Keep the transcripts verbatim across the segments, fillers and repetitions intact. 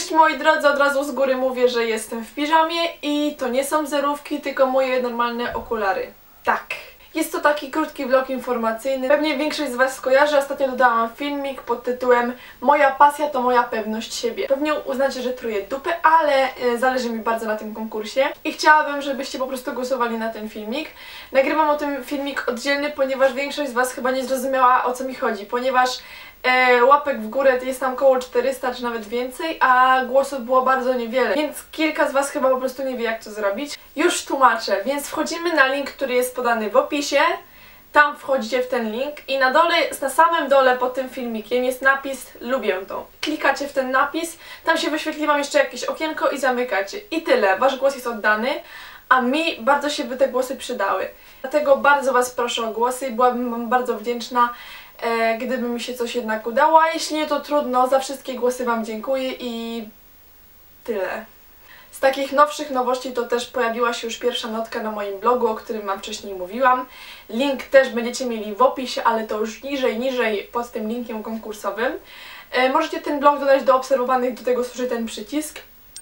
Cześć moi drodzy, od razu z góry mówię, że jestem w piżamie i to nie są zerówki, tylko moje normalne okulary. Tak. Jest to taki krótki vlog informacyjny. Pewnie większość z Was skojarzy. Ostatnio dodałam filmik pod tytułem Moja pasja to moja pewność siebie. Pewnie uznacie, że truję dupę, ale zależy mi bardzo na tym konkursie i chciałabym, żebyście po prostu głosowali na ten filmik. Nagrywam o tym filmik oddzielny, ponieważ większość z Was chyba nie zrozumiała, o co mi chodzi, ponieważ E, łapek w górę jest tam około czterysta czy nawet więcej, a głosów było bardzo niewiele, więc kilka z Was chyba po prostu nie wie, jak to zrobić. Już tłumaczę, więc wchodzimy na link, który jest podany w opisie, tam wchodzicie w ten link i na dole, na samym dole pod tym filmikiem jest napis lubię to. Klikacie w ten napis, tam się wyświetli Wam jeszcze jakieś okienko i zamykacie. I tyle, Wasz głos jest oddany, a mi bardzo się by te głosy przydały. Dlatego bardzo Was proszę o głosy i byłabym Wam bardzo wdzięczna, E, gdyby mi się coś jednak udało, a jeśli nie, to trudno, za wszystkie głosy Wam dziękuję i tyle. Z takich nowszych nowości to też pojawiła się już pierwsza notka na moim blogu, o którym Wam wcześniej mówiłam. Link też będziecie mieli w opisie, ale to już niżej, niżej pod tym linkiem konkursowym. E, możecie ten blog dodać do obserwowanych, do tego służy ten przycisk.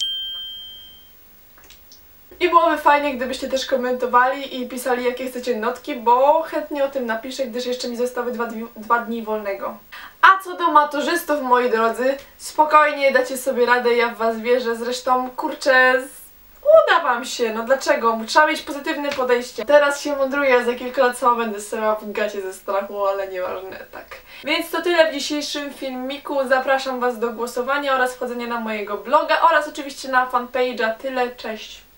I byłoby fajnie, gdybyście też komentowali i pisali, jakie chcecie notki, bo chętnie o tym napiszę, gdyż jeszcze mi zostały dwa, dwa dni wolnego. A co do maturzystów, moi drodzy, spokojnie dacie sobie radę, ja w Was wierzę, zresztą, kurczę, uda Wam się, no dlaczego? Trzeba mieć pozytywne podejście. Teraz się mądruję, za kilka lat sama będę stała w gacie ze strachu, ale nieważne, tak. Więc to tyle w dzisiejszym filmiku, zapraszam Was do głosowania oraz wchodzenia na mojego bloga oraz oczywiście na fanpage'a. Tyle, cześć!